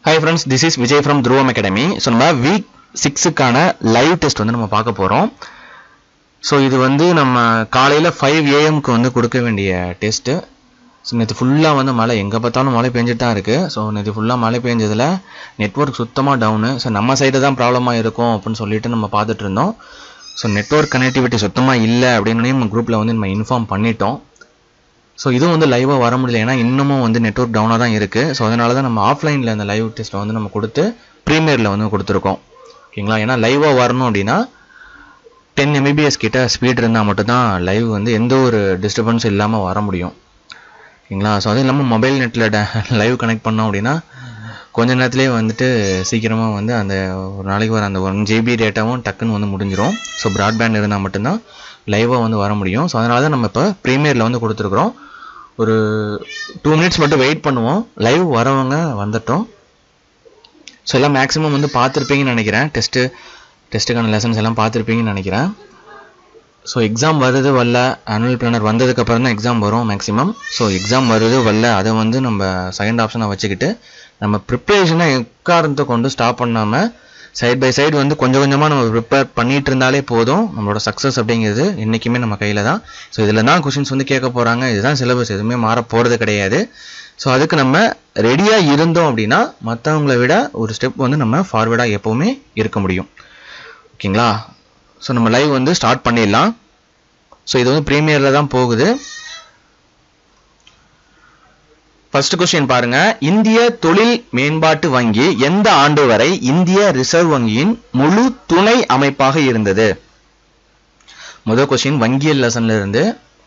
Hi friends, this is Vijay from Dhruvam Academy. So நம்ம week 6 க்கான live test வந்து நம்ம பார்க்க போறோம். So இது வந்து நம்ம காலையில 5 am க்கு வந்து கொடுக்க வேண்டிய டெஸ்ட். So நேத்து ஃபுல்லா வந்து மழை எங்க பார்த்தாலும் மழை பெஞ்சிட்டு தான் இருக்கு. So நேத்து ஃபுல்லா மழை பெஞ்சதுல நெட்வொர்க் சுத்தமா டவுன். So நம்ம சைடு தான் ப்ராப்ளமா இருக்கும் அப்படினு சொல்லிட்டு நம்ம பார்த்துட்டு இருந்தோம். So நெட்வொர்க் கனெக்டிவிட்டி சுத்தமா இல்ல அப்படினே நம்ம குரூப்ல வந்து நம்ம இன்ஃபார்ம் பண்ணிட்டோம். So இதுவும் வந்து லைவா வர முடியல ஏனா இன்னமும் வந்து நெட்வொர்க் டவுனா தான் இருக்கு. சோ அதனால தான் நம்ம ஆஃப்லைன்ல அந்த லைவ் டெஸ்ட் வந்து நம்ம கொடுத்து பிரீமியர்ல வந்து கொடுத்திருக்கோம். ஓகேங்களா? ஏனா லைவா வரணும் அப்படினா 10 Mbps கிட்ட ஸ்பீட் இருந்தா மட்டும் தான் லைவ் வந்து எந்த ஒரு டிஸ்டர்பன்ஸ் இல்லாம வர முடியும். ஓகேங்களா? சோ அது இல்லாம மொபைல் நெட்ல லைவ் கனெக்ட் பண்ணோம் அப்படினா கொஞ்ச நேரத்திலே வந்துட்டு சீக்கிரமா வந்து அந்த ஒரு நாளைக்கு வர அந்த 1 GB டேட்டாவும் டக்குன்னு வந்து முடிஞ்சிரும். சோ பிராட்பேண்ட் இருந்தா மட்டும் தான் லைவா வந்து வர முடியும். சோ அதனால தான் நம்ம இப்ப பிரீமியர்ல வந்து கொடுத்திருக்கோம். ஒரு 2 minutes மட்டும் வெயிட் பண்ணுவோம். லைவ் வரவங்க வந்துட்டோம். சோ எல்லாம் மேக்ஸिमम வந்து பாத்திருப்பீங்கன்னு நினைக்கிறேன். டெஸ்ட்டுக்கான லெசன்ஸ் எல்லாம் பாத்திருப்பீங்கன்னு நினைக்கிறேன். சோ எக்ஸாம் வருது வரல ஆனுவல் பிளானர் வந்ததுக்கு அப்புறம் தான் எக்ஸாம் வரும் மேக்ஸिमम. சோ எக்ஸாம் வருது வரல அதை வந்து நம்ம செகண்ட் ஆப்ஷனா வச்சுக்கிட்டு நம்ம ப்ரிப்பரேஷனை எக்காரணத்தை கொண்டு ஸ்டாப் பண்ணாம சைடு பை சைடு வந்து கொஞ்சம் கொஞ்சமா நம்ம ப்ரிப்பேர் பண்ணிட்டு இருந்தாலே போதும். நம்மளோட சக்சஸ் அப்படிங்கிறது என்னைக்குமே நம்ம கையில தான். ஸோ இதில் தான் கொஸ்டின்ஸ் வந்து கேட்க போறாங்க. இதுதான் சிலபஸ், எதுவுமே மாற போறது கிடையாது. ஸோ அதுக்கு நம்ம ரெடியா இருந்தோம் அப்படின்னா மற்றவங்களை விட ஒரு ஸ்டெப் வந்து நம்ம ஃபார்வர்டா எப்பவுமே இருக்க முடியும். ஓகேங்களா? ஸோ நம்ம லைவ் வந்து ஸ்டார்ட் பண்ணிடலாம். ஸோ இது வந்து பிரீமியர்ல தான் போகுது. ஃபர்ஸ்ட் क्वेश्चन பாருங்க. இந்திய தொழில் மேம்பாட்டு வங்கி எந்த ஆண்டு வரை இந்திய ரிசர்வ் வங்கியின் முழு துணை அமைப்பாக இருந்தது? முதல் क्वेश्चन வங்கியல் லெசன்ல இருந்து.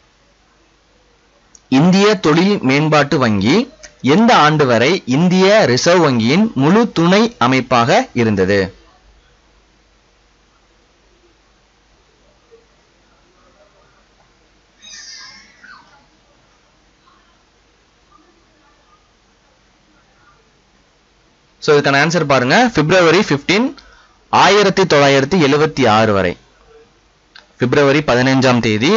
இந்திய தொழில் மேம்பாட்டு வங்கி எந்த ஆண்டு வரை இந்திய ரிசர்வ் வங்கியின் முழு துணை அமைப்பாக இருந்தது? சோ இதுக்கான ஆன்சர் பாருங்க. February 15 1976 வரை. February 15ஆம் தேதி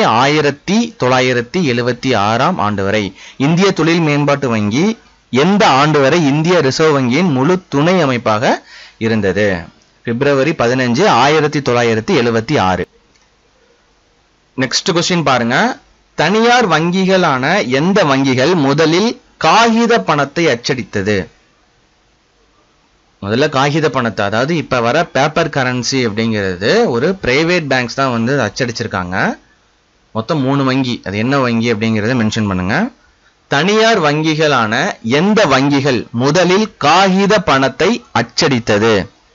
1976ஆம் ஆண்டு வரை இந்திய தொழில் மேம்பாட்டு வங்கி எந்த ஆண்டு வரை இந்திய ரிசர்வ் வங்கியின் முழு துணை அமைப்பாக இருந்தது? February 15 1976. நெக்ஸ்ட் क्वेश्चन பாருங்க. தனியார் வங்கிகளான எந்த வங்கிகள் முதலில் காகித பணத்தை அச்சடித்தது? முதல்ல காகித பணத்தை, அதாவது இப்ப வர பேப்பர் கரன்சி அப்படிங்கிறது ஒரு பிரைவேட் பேங்க்ஸ் தான் வந்து அச்சடிச்சிருக்காங்க. மொத்தம் 3 வங்கி. அது என்ன வங்கி அப்படிங்கறத மென்ஷன் பண்ணுங்க. தனியார் வங்கிகளான எந்த வங்கிகள் முதலில் காகித பணத்தை அச்சடித்தது?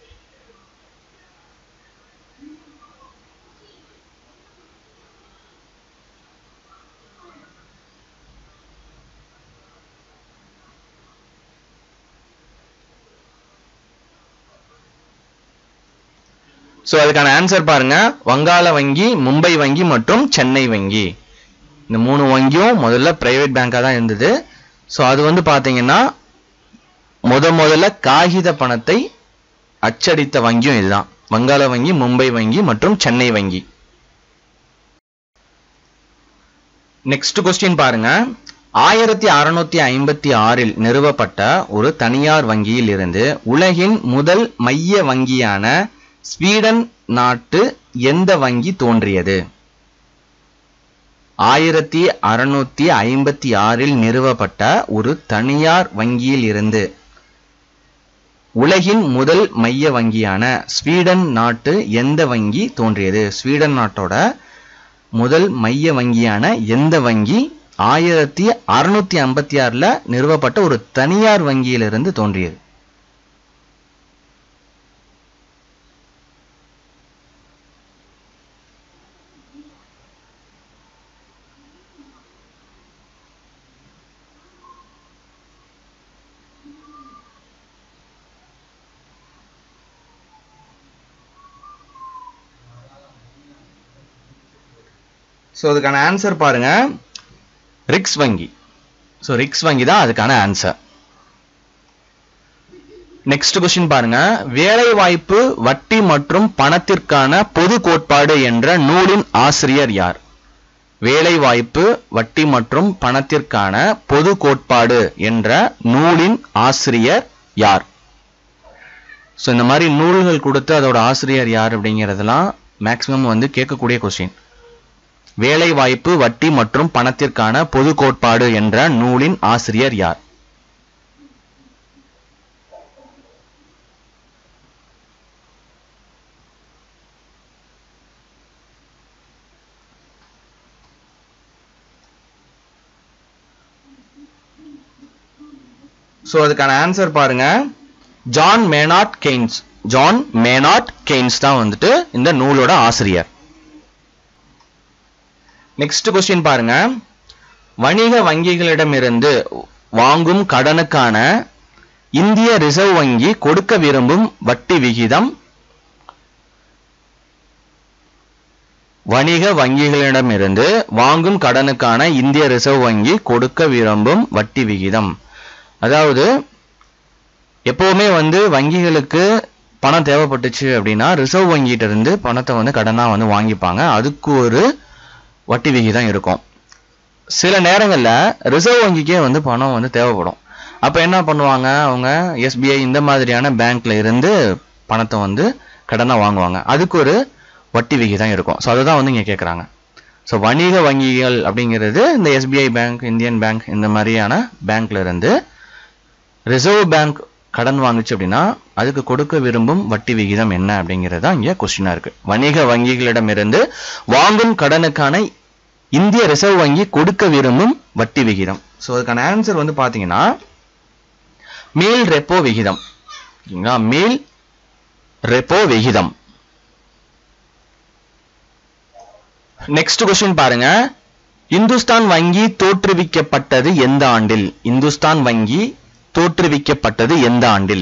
சோ அதுக்கான ஆன்சர் பாருங்க. வங்காள வங்கி, மும்பை வங்கி மற்றும் சென்னை வங்கி. இந்த 3 வங்கியும் முதல்ல பிரைவேட் பேங்கா தான் இருந்தது. சோ அது வந்து பாத்தீங்கன்னா முதல்ல காகித பணத்தை அச்சடித்த வங்கியும் இதுதான். வங்காள வங்கி, மும்பை வங்கி மற்றும் சென்னை வங்கி. நெக்ஸ்ட் क्वेश्चन பாருங்க. 1656 நிறுவப்பட்ட ஒரு தனியார் வங்கியில் இருந்து உலகின் முதல் மைய வங்கியான ஸ்வீடன் நாட்டு எந்த வங்கி தோன்றியது? 1656 நிறுவப்பட்ட ஒரு தனியார் வங்கியில் இருந்து உலகின் முதல் மைய வங்கியான ஸ்வீடன் நாட்டு எந்த வங்கி தோன்றியது? ஸ்வீடன் நாட்டோட முதல் மைய வங்கியான எந்த வங்கி 1656 நிறுவப்பட்ட ஒரு தனியார் வங்கியிலிருந்து தோன்றியது? சோ அதுக்கான ஆன்சர் பாருங்க. ரிக்ஸ் வங்கி. சோ ரிக்ஸ் வங்கி தான் அதுக்கான ஆன்சர். நெக்ஸ்ட் क्वेश्चन பாருங்க. வேலை வாய்ப்பு, வட்டி மற்றும் பணத்திற்கான பொது கோட்பாடு என்ற நூலின் ஆசிரியர் யார்? வேலை வாய்ப்பு, வட்டி மற்றும் பணத்திற்கான பொது கோட்பாடு என்ற நூலின் ஆசிரியர் யார்? ஸோ இந்த மாதிரி நூல்கள் கொடுத்து அதோட ஆசிரியர் யார் அப்படிங்கிறதெல்லாம் மேக்ஸிமம் வந்து கேட்கக்கூடிய கொஸ்டின். வேலை வாய்ப்பு, வட்டி மற்றும் பணத்திற்கான பொது கோட்பாடு என்ற நூலின் ஆசிரியர் யார்? ஸோ அதுக்கான ஆன்சர் பாருங்க, John Maynard Keynes. John Maynard Keynes தான் வந்துட்டு இந்த நூலோட ஆசிரியர். நெக்ஸ்ட் கொஸ்டின் பாருங்க, வணிக வங்கிகளிடமிருந்து வாங்கும் கடனுக்கான இந்திய ரிசர்வ் வங்கி கொடுக்க விரும்பும் வட்டி விகிதம். வணிக வங்கிகளிடமிருந்து வாங்கும் கடனுக்கான இந்திய ரிசர்வ் வங்கி கொடுக்க விரும்பும் வட்டி விகிதம். அதாவது எப்பவுமே வந்து வங்கிகளுக்கு பணம் தேவைப்பட்டுச்சு அப்படின்னா ரிசர்வ் வங்கிட்ட இருந்து பணத்தை வந்து கடனா வந்து வாங்கிப்பாங்க. அதுக்கு ஒரு வட்டி விகிதம் இருக்கும். சில நேரங்கள்ல ரிசர்வ் வங்கிக்கே வந்து பணம் வந்து தேவைப்படும். அப்ப என்ன பண்ணுவாங்க, அவங்க எஸ்பிஐ இந்த மாதிரியான பேங்க்ல இருந்து பணத்தை வந்து கடனா வாங்குவாங்க. அதுக்கு ஒரு வட்டி விகிதம் இருக்கும். ஸோ அதுதான் வந்து இங்க கேட்குறாங்க. ஸோ வணிக வங்கிகள் அப்படிங்கிறது இந்த எஸ்பிஐ பேங்க், இந்தியன் பேங்க் இந்த மாதிரியான பேங்க்ல இருந்து ரிசர்வ் பேங்க் கடன் வாங்குச்சு அப்படின்னா அதுக்கு கொடுக்க விரும்பும் வட்டி விகிதம் என்ன அப்படிங்கிறது தான் இங்க கொஸ்டினா இருக்கு. வணிக வங்கிகளிடமிருந்து வாங்கும் கடனுக்கான இந்திய ரிசர்வ் வங்கி கொடுக்க விரும்பும் வட்டி விகிதம். ஸோ அதுக்கான ஆன்சர் வந்து பாத்தீங்கன்னா மீள் ரெப்போ விகிதம். மீள் ரெப்போ விகிதம். நெக்ஸ்ட் கொஸ்டின் பாருங்க, இந்துஸ்தான் வங்கி தோற்றுவிக்கப்பட்டது எந்த ஆண்டில்? இந்துஸ்தான் வங்கி தோற்றுவிக்கப்பட்டது எந்த ஆண்டில்?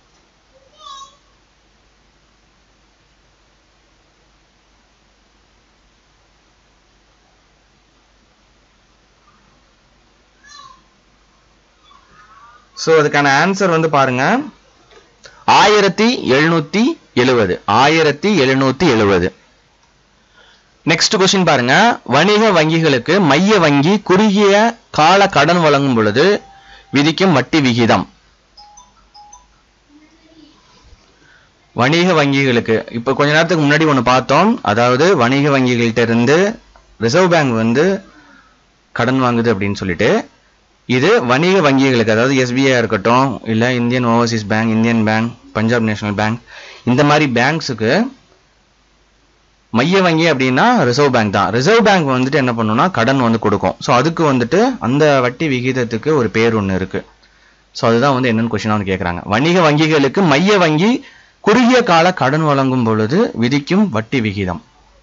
சோ அதுக்கான ஆன்சர் வந்து பாருங்க 1770. 1770. நெக்ஸ்ட் கொஸ்டின் பாருங்க, வணிக வங்கிகளுக்கு மைய வங்கி குறுகிய கால கடன் வழங்கும் பொழுது விதிக்கும் வட்டி விகிதம். வணிக வங்கிகளுக்கு இப்ப கொஞ்ச நேரத்துக்கு முன்னாடி ஒன்னு பார்த்தோம். அதாவது வணிக வங்கிகள்கிட்ட இருந்து ரிசர்வ் பேங்க் வந்து கடன் வாங்குது அப்படின்னு சொல்லிட்டு, இது வணிக வங்கிகளுக்கு அதாவது எஸ்பிஐ இருக்கட்டும், இல்ல Indian Overseas Bank, Indian Bank, Punjab National Bank, இந்த மாதிரி பேங்க்ஸுக்கு மைய வங்கி அப்படின்னா ரிசர்வ் பேங்க் தான். ரிசர்வ் பேங்க் வந்துட்டு என்ன பண்ணும்னா கடன் வந்து கொடுக்கும். ஸோ அதுக்கு வந்துட்டு அந்த வட்டி விகிதத்துக்கு ஒரு பேர் ஒன்று இருக்கு. ஸோ அதுதான் வந்து என்னன்னு கொஸ்டினா வந்து கேட்கறாங்க. வணிக வங்கிகளுக்கு மைய வங்கி குறுகிய கால கடன் வழங்கும் பொழுது விதிக்கும் வட்டி விகிதம்.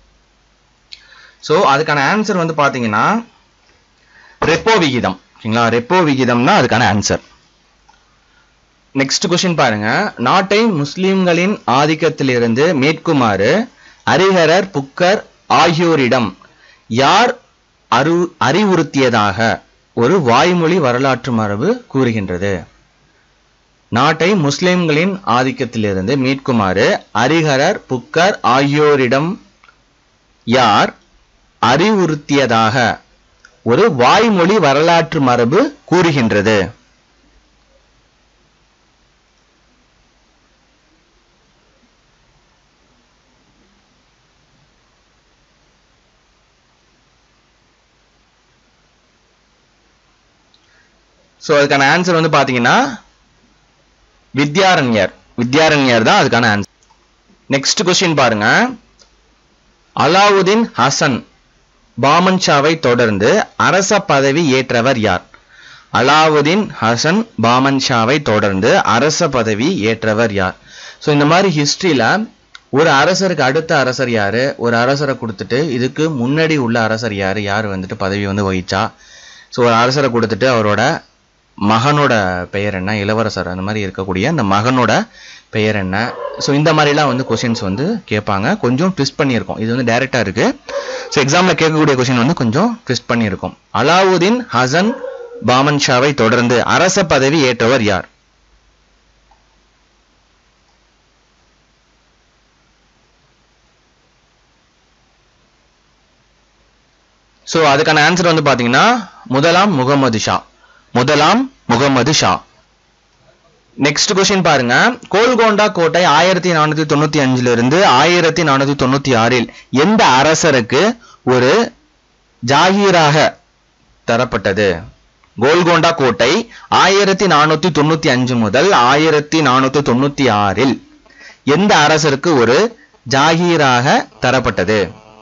ஸோ அதுக்கான ஆன்சர் வந்து பாத்தீங்கன்னா ரெப்போ விகிதம். ஓகேங்களா, ரெப்போ விகிதம் தான் அதுக்கான ஆன்சர். நெக்ஸ்ட் கொஸ்டின் பாருங்க, நாட்டை முஸ்லிம்களின் ஆதிக்கத்திலிருந்து மீட்குமாறு அரிஹரர், புக்கர் ஆகியோரிடம் யார் அறிவுறுத்தியதாக ஒரு வாய்மொழி வரலாற்று மரபு கூறுகின்றது? நாட்டை முஸ்லிம்களின் ஆதிக்கத்திலிருந்து மீட்குமாறு அரிஹரர், புக்கர் ஆகியோரிடம் யார் அறிவுறுத்தியதாக ஒரு வாய்மொழி வரலாற்று மரபு கூறுகின்றது? சோ அதுக்கான ஆன்சர் வந்து பாத்தீங்கன்னா வித்யாரண்யர். வித்யாரண்யர் தான் அதுக்கான ஆன்சர். நெக்ஸ்ட் கொஸ்டின் பாருங்க, அலாவுதீன் ஹசன் பாமன் ஷாவை தொடர்ந்து அரச பதவி ஏற்றவர் யார்? அலாவுதீன் ஹசன் பாமன் ஷாவை தொடர்ந்து அரச பதவி ஏற்றவர் யார்? சோ இந்த மாதிரி ஹிஸ்டரியில ஒரு அரசருக்கு அடுத்த அரசர் யாரு, ஒரு அரசரை கொடுத்துட்டு இதுக்கு முன்னாடி உள்ள அரசர் யாரு, யாரு வந்துட்டு பதவி வந்து வகிச்சா, சோ ஒரு அரசரை கொடுத்துட்டு அவரோட மகனோட பெயர் என்ன, இளவரசர் அந்த மாதிரி இருக்கக்கூடிய அந்த மகனோட பெயர் என்ன, ஸோ இந்த மாதிரிலாம் வந்து கொஸ்டின்ஸ் வந்து கேட்பாங்க. கொஞ்சம் ட்விஸ்ட் பண்ணியிருக்கோம். இது வந்து டைரக்டா இருக்கு. ஸோ எக்ஸாம்ல கேட்கக்கூடிய கொஸ்டின் வந்து கொஞ்சம் ட்விஸ்ட் பண்ணியிருக்கோம். அலாவுதீன் ஹசன் பாமன் ஷாவை தொடர்ந்து அரச பதவி ஏற்றவர் யார்? ஸோ அதுக்கான ஆன்சர் வந்து பாத்தீங்கன்னா முதலாம் முகமது ஷா. முதலாம் முகமது ஷா. நெக்ஸ்ட் கொஸ்டின் பாருங்க, கோல்கோண்டா கோட்டை 1495 இருந்து 1496 எந்த அரசருக்கு ஒரு ஜாகீராக தரப்பட்டது? கோல்கோண்டா கோட்டை 1495 முதல் 1496 எந்த அரசருக்கு ஒரு ஜாகீராக தரப்பட்டது?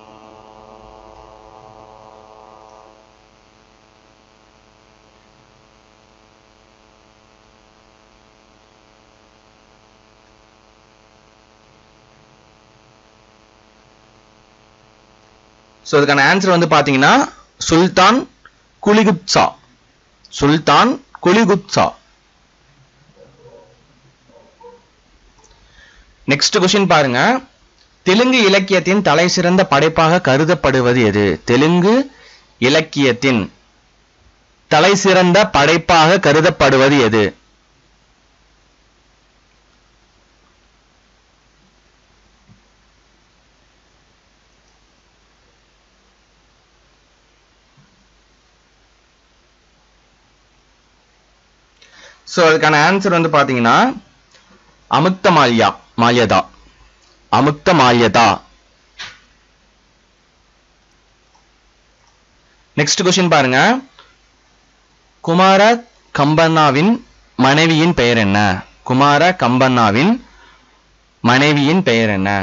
சோ அதுக்கான ஆன்சர் வந்து பாத்தீங்கன்னா சுல்தான் குலிகுப்சா. சுல்தான் குலிகுப்சா. நெக்ஸ்ட் கொஸ்டின் பாருங்க, தெலுங்கு இலக்கியத்தின் தலை சிறந்த படைப்பாக கருதப்படுவது எது? தெலுங்கு இலக்கியத்தின் தலை சிறந்த படைப்பாக கருதப்படுவது எது? சோ அதுக்கான ஆன்சர் வந்து பாத்தீங்கன்னா அமுக்தமால்யதா. அமுக்தமால்யதா. நெக்ஸ்ட் கொஸ்டின் பாருங்க, குமார கம்பண்ணாவின் மனைவியின் பெயர் என்ன? குமார கம்பண்ணாவின் மனைவியின் பெயர் என்ன?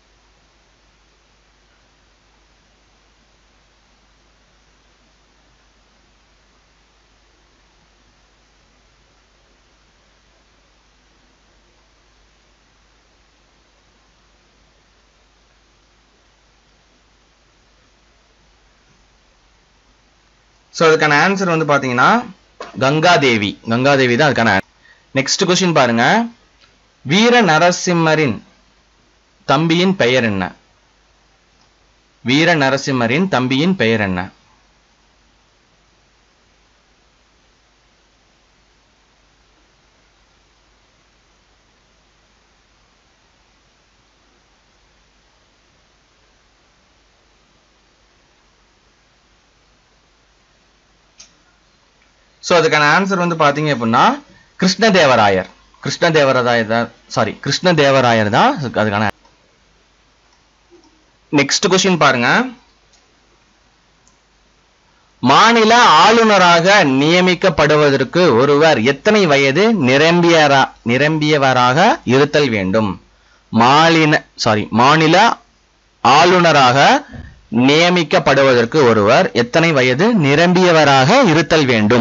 சோ அதுக்கான ஆன்சர் வந்து பாத்தீங்கன்னா கங்காதேவி. கங்காதேவி தான் அதுக்கான. நெக்ஸ்ட் கொஸ்டின் பாருங்க, வீர நரசிம்மரின் தம்பியின் பெயர் என்ன? வீர நரசிம்மரின் தம்பியின் பெயர் என்ன? சோ அதுக்கான ஆன்சர் வந்து பாத்தீங்க அப்படின்னா கிருஷ்ணதேவராயர். கிருஷ்ணதேவராயர் தான் அதுக்கான. நெக்ஸ்ட் கொஸ்டின் பாருங்க, மாநில ஆளுநராக நியமிக்கப்படுவதற்கு ஒருவர் எத்தனை வயது நிரம்பியவராக இருத்தல் வேண்டும்? மாநில ஆளுநராக நியமிக்கப்படுவதற்கு ஒருவர் எத்தனை வயது நிரம்பியவராக இருத்தல் வேண்டும்?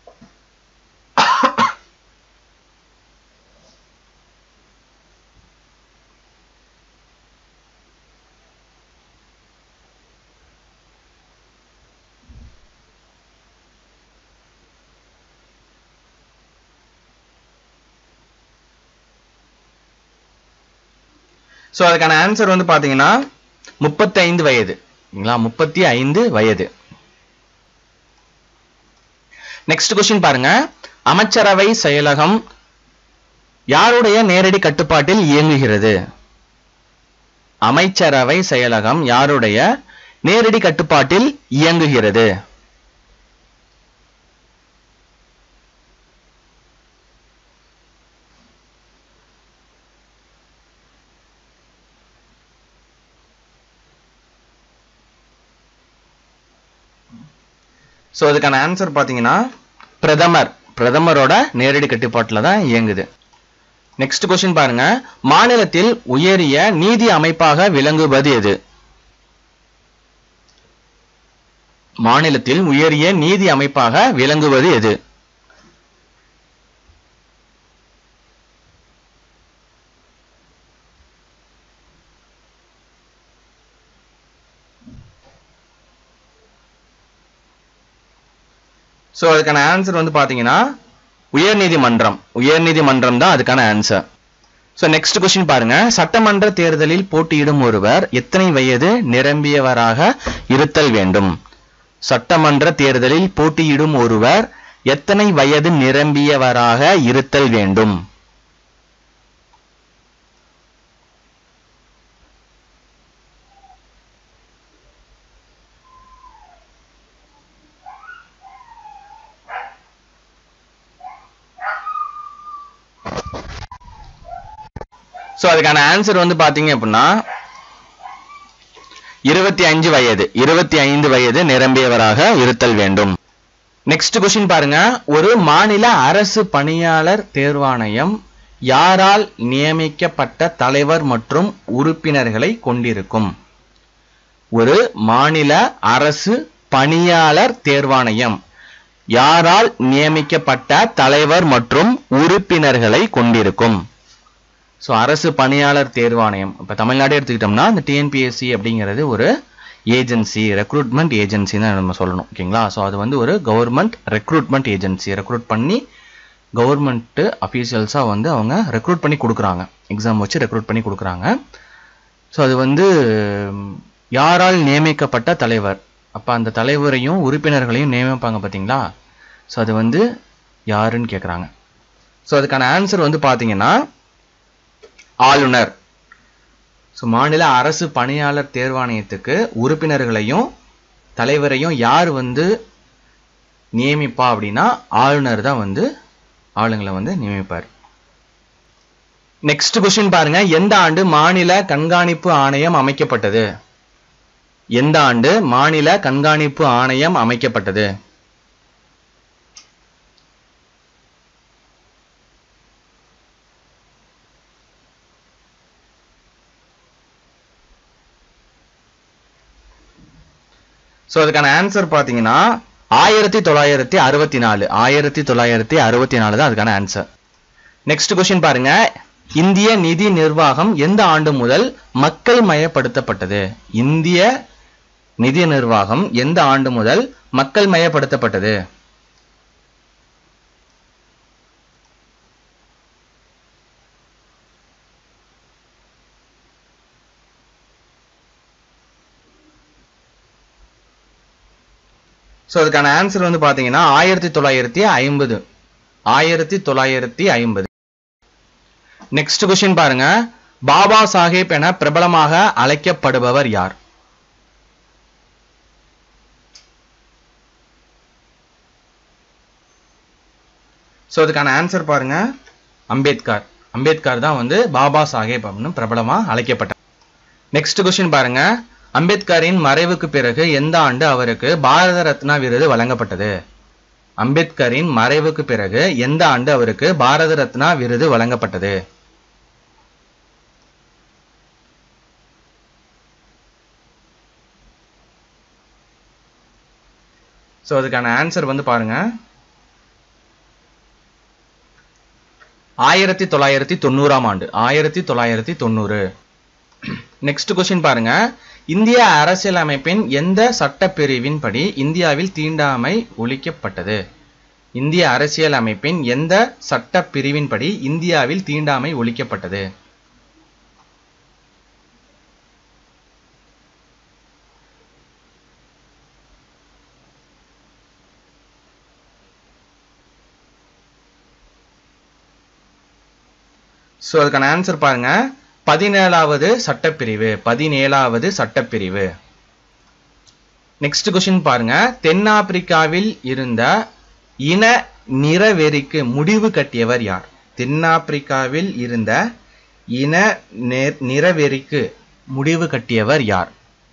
சோ அதுக்கான ஆன்சர் வந்து பாத்தீங்கன்னா 35 வயது. 35 வயது. நெக்ஸ்ட் கொஸ்டின் பாருங்க, அமைச்சரவை செயலகம் யாருடைய நேரடி கட்டுப்பாட்டில் இயங்குகிறது? அமைச்சரவை செயலகம் யாருடைய நேரடி கட்டுப்பாட்டில் இயங்குகிறது? சோ அதுக்கான ஆன்சர் பாத்தீங்கன்னா பிரதமரோட நேரடி கட்டுப்பாட்டுல தான் இயங்குது. நெக்ஸ்ட் கொஸ்டின் பாருங்க, மாநிலத்தில் உயரிய நீதி அமைப்பாக விளங்குவது எது? மாநிலத்தில் உயரிய நீதி அமைப்பாக விளங்குவது எது? சோ அதுக்கான ஆன்சர் வந்து பாத்தீங்கன்னா உயர்நீதிமன்றம் தான் அதுக்கான ஆன்சர். சோ நெக்ஸ்ட் கொஸ்டின் பாருங்க, சட்டமன்ற தேர்தலில் போட்டியிடும் ஒருவர் எத்தனை வயது நிரம்பியவராக இருத்தல் வேண்டும்? சட்டமன்ற தேர்தலில் போட்டியிடும் ஒருவர் எத்தனை வயது நிரம்பியவராக இருத்தல் வேண்டும்? சோ அதுக்கான ஆன்சர் வந்து பாத்தீங்க அப்படின்னா 25 வயது நிரம்பியவராக இருத்தல் வேண்டும். நெக்ஸ்ட் क्वेश्चन பாருங்க. ஒரு மாநில அரசு பணியாளர் தேர்வாணையம் யாரால் நியமிக்கப்பட்ட தலைவர் மற்றும் உறுப்பினர்களை கொண்டிருக்கும்? ஒரு மாநில அரசு பணியாளர் தேர்வாணையம் யாரால் நியமிக்கப்பட்ட தலைவர் மற்றும் உறுப்பினர்களை கொண்டிருக்கும்? சோ அரசு பணியாளர் தேர்வாணையம் இப்ப தமிழ்நாடு எடுத்துக்கிட்டோம்னா இந்த டிஎன்பிஎஸ்சி அப்படிங்கிறது ஒரு ஏஜென்சி, ரெக்ரூட்மெண்ட் ஏஜென்சி தான் நம்ம சொல்லணும். ஓகேங்களா? சோ அது வந்து ஒரு கவர்மெண்ட் ரெக்ரூட்மெண்ட் ஏஜென்சி. ரெக்ரூட் பண்ணி கவர்மெண்ட் அஃபீஷியல்ஸா வந்து அவங்க ரெக்ரூட் பண்ணி கொடுக்குறாங்க. எக்ஸாம் வச்சு ரெக்ரூட் பண்ணி கொடுக்குறாங்க. சோ அது வந்து யாரால் நியமிக்கப்பட்ட தலைவர். அப்ப அந்த தலைவரையும் உறுப்பினர்களையும் நியமிப்பாங்க பாத்தீங்களா? சோ அது வந்து யாருன்னு கேக்குறாங்க. சோ அதுக்கான ஆன்சர் வந்து பாத்தீங்கன்னா ஆளுநர். சோ மாநில அரசு பணியாளர் தேர்வாணையத்துக்கு உறுப்பினர்களையும் தலைவரையும் யார் வந்து நியமிப்பா அப்படின்னா ஆளுநர் தான் வந்து ஆளுங்களை வந்து நியமிப்பார். நெக்ஸ்ட் क्वेश्चन பாருங்க. எந்த ஆண்டு மாநில கண்காணிப்பு ஆணையம் அமைக்கப்பட்டது? எந்த ஆண்டு மாநில கண்காணிப்பு ஆணையம் அமைக்கப்பட்டது? சோ அதுக்கான ஆன்சர் பாத்தீங்கன்னா 1964. 1964 தான் அதுக்கான ஆன்சர். நெக்ஸ்ட் क्वेश्चन பாருங்க. இந்திய நிதி நிர்வாகம் எந்த ஆண்டு முதல் மக்கள் மயப்படுத்தப்பட்டது? இந்திய நிதி நிர்வாகம் எந்த ஆண்டு முதல் மக்கள் மயப்படுத்தப்பட்டது? சோ அதுக்கான ஆன்சர் வந்து பாத்தீங்கன்னா 1950. 1950. நெக்ஸ்ட் क्वेश्चन பாருங்க. பாபா சாஹேப் என பிரபலமாக அழைக்கப்படுபவர் யார்? சோ அதுக்கான ஆன்சர் பாருங்க அம்பேத்கர். அம்பேத்கர் தான் வந்து பாபா சாஹேப் அப்படின்னு பிரபலமா அழைக்கப்பட்டார். நெக்ஸ்ட் क्वेश्चन பாருங்க. அம்பேத்கரின் மறைவுக்கு பிறகு எந்த ஆண்டு அவருக்கு பாரத ரத்னா விருது வழங்கப்பட்டது? அம்பேத்கரின் மறைவுக்கு பிறகு எந்த ஆண்டு அவருக்கு பாரத ரத்னா விருது வழங்கப்பட்டது? சோ அதுக்கான ஆன்சர் வந்து பாருங்க 1990 ஆண்டு. 1990. நெக்ஸ்ட் क्वेश्चन பாருங்க. இந்திய அரசியலமைப்பின் எந்த சட்டப்பிரிவின் படி இந்தியாவில் தீண்டாமை ஒழிக்கப்பட்டது? இந்திய அரசியலமைப்பின் எந்த சட்டப்பிரிவின் படி இந்தியாவில் தீண்டாமை ஒழிக்கப்பட்டது? சோ அதுக்கான ஆன்சர் பாருங்க 17வது சட்டப்பிரிவு. 17வது சட்டப்பிரிவு. நெக்ஸ்ட் क्वेश्चन பாருங்க. தென்னாப்பிரிக்காவில் இருந்த இன நிறவெறிக்கு முடிவு கட்டியவர் யார்? தென்னாப்பிரிக்காவில் இருந்த இன நிறவெறிக்கு முடிவு கட்டியவர் யார்?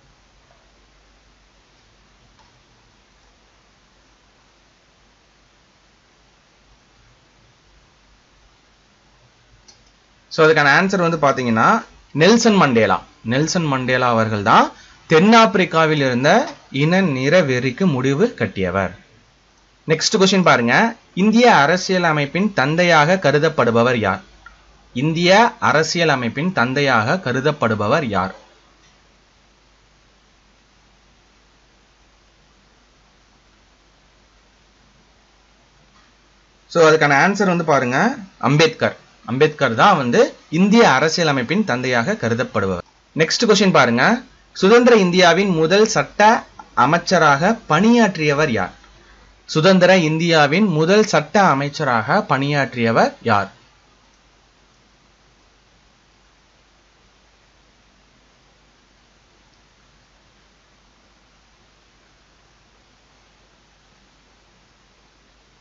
சோ அதுக்கான ஆன்சர் வந்து பாத்தீங்கன்னா நெல்சன் மண்டேலா. நெல்சன் மண்டேலா அவர்கள் தான் தென்னாப்பிரிக்காவில் இருந்த இன நிறவெறிக்கு முடிவு கட்டியவர். நெக்ஸ்ட் क्वेश्चन பாருங்க. இந்திய அரசியல் அமைப்பின் தந்தையாக கருதப்படுபவர் யார்? இந்திய அரசியல் அமைப்பின் தந்தையாக கருதப்படுபவர் யார்? சோ அதுக்கான ஆன்சர் வந்து பாருங்க அம்பேத்கர். அம்பேத்கர் தான் வந்து இந்திய அரசியலமைப்பின் தந்தையாக கருதப்படுபவர். நெக்ஸ்ட் क्वेश्चन பாருங்க. சுதந்திர இந்தியாவின் முதல் சட்ட அமைச்சராக பணியாற்றியவர் யார்? சுதந்திர இந்தியாவின் முதல் சட்ட அமைச்சராக பணியாற்றியவர் யார்?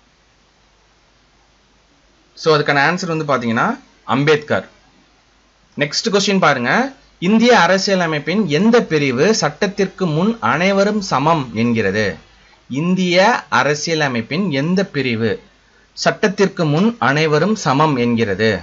சோ அதுக்கான ஆன்சர் வந்து பாத்தீங்கன்னா அம்பேத்கர். நெக்ஸ்ட் கொஸ்டின் பாருங்க, இந்திய அரசியலமைப்பின் எந்த பிரிவு சட்டத்திற்கு முன் அனைவரும் சமம் என்கிறது? இந்திய அரசியலமைப்பின் எந்த பிரிவு சட்டத்திற்கு முன் அனைவரும் சமம் என்கிறது?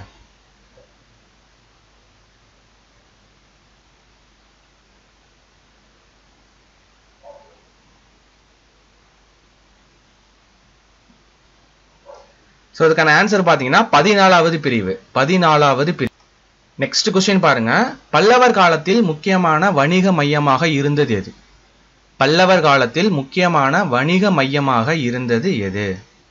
சோ அதுக்கான ஆன்சர் பாத்தீங்கன்னா 14வது பிரிவு. 14வது பிரிவு. நெக்ஸ்ட் கொஸ்டின் பாருங்க, பல்லவர் காலத்தில் முக்கியமான வணிக மையமாக இருந்தது எது? பல்லவர் காலத்தில் முக்கியமான வணிக மையமாக இருந்தது எது?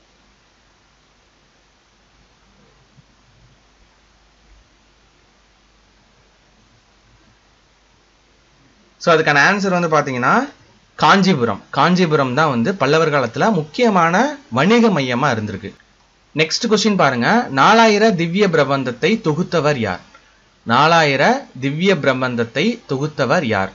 சோ அதுக்கான ஆன்சர் வந்து பாத்தீங்கன்னா காஞ்சிபுரம். காஞ்சிபுரம் தான் வந்து பல்லவர் காலத்துல முக்கியமான வணிக மையமா இருந்திருக்கு. நெக்ஸ்ட் கொஸ்டின் பாருங்க, 4000 திவ்ய பிரபந்தத்தை தொகுத்தவர் யார்? 4000 திவ்ய பிரபந்தத்தை தொகுத்தவர் யார்?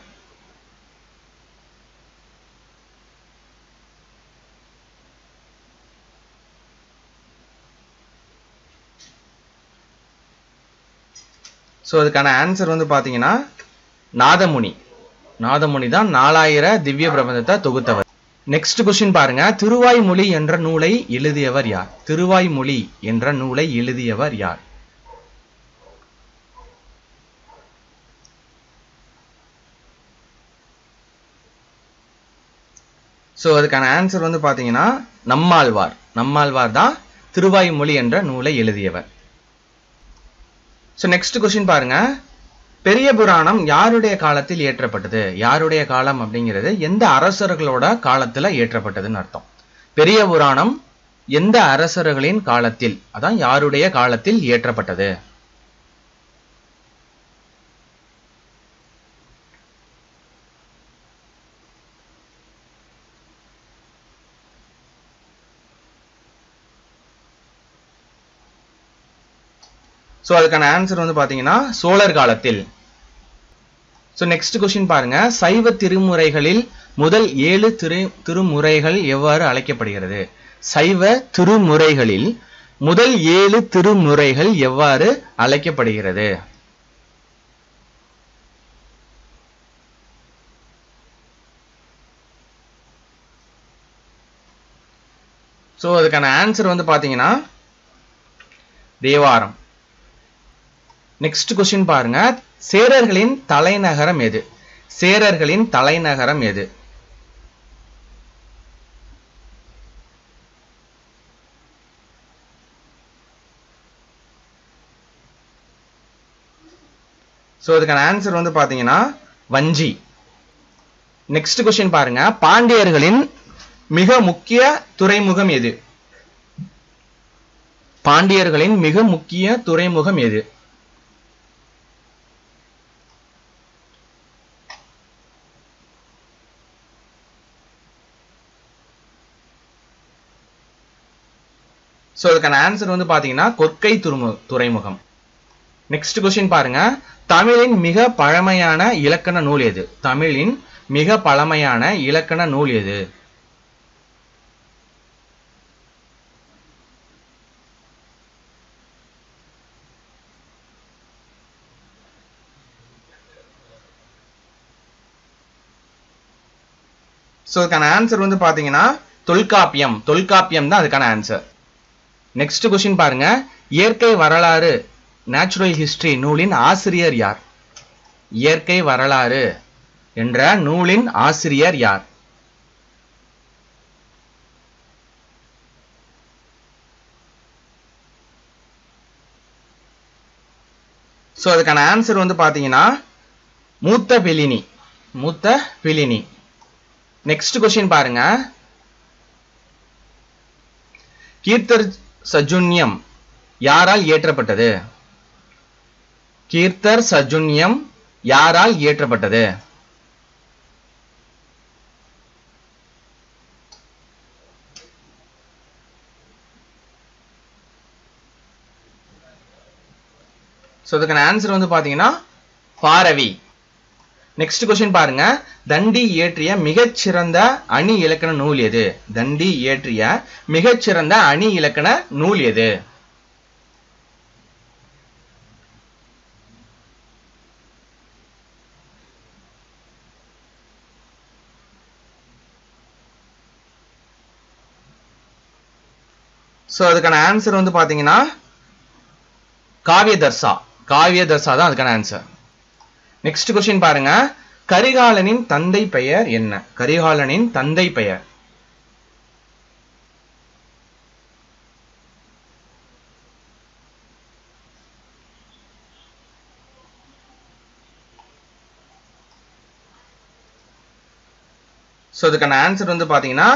சோ அதுக்கான ஆன்சர் வந்து பாத்தீங்கன்னா நாதமுனி. நாதமுனி தான் 4000 திவ்ய பிரபந்தத்தை தொகுத்தவர். நெக்ஸ்ட் கொஸ்டின் பாருங்க, திருவாய்மொழி என்ற நூலை எழுதியவர் யார்? திருவாய்மொழி என்ற நூலை எழுதியவர் யார்? சோ அதுக்கான ஆன்சர் வந்து பாத்தீங்கன்னா நம்மாழ்வார். நம்மாழ்வார் தான் திருவாய்மொழி என்ற நூலை எழுதியவர். சோ நெக்ஸ்ட் கொஸ்டின் பாருங்க, பெரிய புராணம் யாருடைய காலத்தில் இயற்றப்பட்டது? யாருடைய காலம் அப்படிங்கிறது எந்த அரசர்களோட காலத்துல இயற்றப்பட்டதுன்னு அர்த்தம். பெரிய புராணம் எந்த அரசர்களின் காலத்தில், அதான் யாருடைய காலத்தில் இயற்றப்பட்டது? சோ அதுக்கான ஆன்சர் வந்து பாத்தீங்கன்னா சோழர் காலத்தில். சோ நெக்ஸ்ட் கொஸ்டின் பாருங்க, சைவ திருமுறைகளில் முதல் 7 திருமுறைகள் எவ்வாறு அழைக்கப்படுகிறது? சைவ திருமுறைகளில் முதல் 7 திருமுறைகள் எவ்வாறு அழைக்கப்படுகிறது? சோ அதுக்கான ஆன்சர் வந்து பாத்தீங்கன்னா தேவாரம். நெக்ஸ்ட் கொஸ்டின் பாருங்க, சேரர்களின் தலைநகரம் எது? சேரர்களின் தலைநகரம் எது? சோ அதுக்கான ஆன்சர் வந்து பாத்தீங்கன்னா வஞ்சி. நெக்ஸ்ட் கொஸ்டின் பாருங்க, பாண்டியர்களின் மிக முக்கிய துறைமுகம் எது? பாண்டியர்களின் மிக முக்கிய துறைமுகம் எது? சோ அதுக்கான ஆன்சர் வந்து பாத்தீங்கன்னா கொற்கை துறைமுகம். நெக்ஸ்ட் கொஸ்டின் பாருங்க, தமிழின் மிக பழமையான இலக்கண நூல் எது? தமிழின் மிக பழமையான இலக்கண நூல் எது? சோ அதுக்கான ஆன்சர் வந்து பாத்தீங்கன்னா தொல்காப்பியம். தொல்காப்பியம் தான் அதுக்கான ஆன்சர். நெக்ஸ்ட் கொஸ்டின் பாருங்க, இயற்கை வரலாறு நேச்சுரல் ஹிஸ்டரி நூலின் ஆசிரியர் யார்? இயற்கை வரலாறு என்ற நூலின் ஆசிரியர் யார்? சோ அதுக்கான ஆன்சர் வந்து பாத்தீங்கன்னா மூத்த பிலினி. மூத்த பிலினி. நெக்ஸ்ட் கொஸ்டின் பாருங்க, கீர்த்தர் சஜுன்யம் யாரால் இயற்றப்பட்டது? கீர்த்தர் சஜுன்யம் யாரால் இயற்றப்பட்டது? சோ அதுக்கான ஆன்சர் வந்து பாத்தீங்கன்னா பாரவி. நெக்ஸ்ட் கொஸ்டின் பாருங்க, தண்டி இயற்றிய மிகச்சிறந்த அணி இலக்கண நூல் எது? தண்டி இயற்றிய மிகச்சிறந்த அணி இலக்கண நூல் எது? ஸோ அதுக்கான ஆன்சர் வந்து பார்த்தீங்கன்னா காவியதர்சா. காவியதர்சா தான் அதுக்கான ஆன்சர். நெக்ஸ்ட் கொஸ்டின் பாருங்க. கரிகாலனின் தந்தை பெயர் என்ன? கரிகாலனின் தந்தை பெயர். ஸோ அதுக்கான ஆன்சர் வந்து பார்த்தீங்கன்னா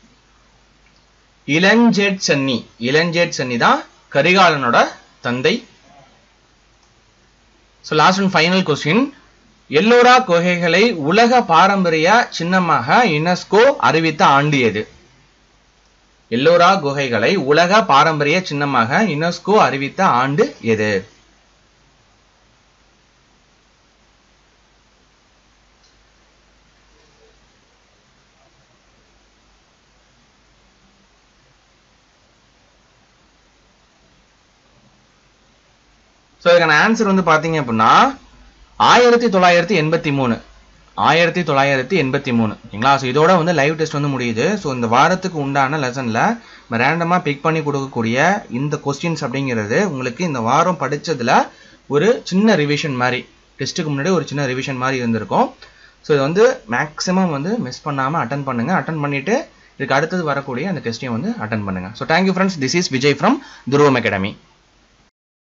இளஞ்சேட்சன்னி. இளஞ்சேட்சன்னி தான் கரிகாலனோட தந்தை. So last and final question. Ellora குகைகளை உலக பாரம்பரிய சின்னமாக யுனெஸ்கோ அறிவித்த ஆண்டு எது? எல்லோரா குகைகளை உலக பாரம்பரிய சின்னமாக யுனெஸ்கோ அறிவித்த ஆண்டு எது? ஸோ இதுக்கான ஆன்சர் வந்து பார்த்தீங்க அப்படின்னா 1983. 1983 ஓகேங்களா. ஸோ இதோட வந்து லைவ் டெஸ்ட் வந்து முடியுது. ஸோ இந்த வாரத்துக்கு உண்டான லெசனில் நம்ம ரேண்டமாக பிக் பண்ணி கொடுக்கக்கூடிய இந்த கொஸ்டின்ஸ் அப்படிங்கிறது உங்களுக்கு இந்த வாரம் படித்ததில் ஒரு சின்ன ரிவிஷன் மாதிரி, டெஸ்ட்டுக்கு முன்னாடி ஒரு சின்ன ரிவிஷன் மாதிரி இருந்திருக்கும். ஸோ இது வந்து மேக்ஸிமம் வந்து மிஸ் பண்ணாமல் அட்டன் பண்ணுங்கள். அட்டன் பண்ணிவிட்டு இதுக்கு அடுத்தது வரக்கூடிய அந்த டெஸ்ட்டையும் வந்து அட்டன் பண்ணுங்கள். So thank you friends. This is Vijay from Dhruvam academy.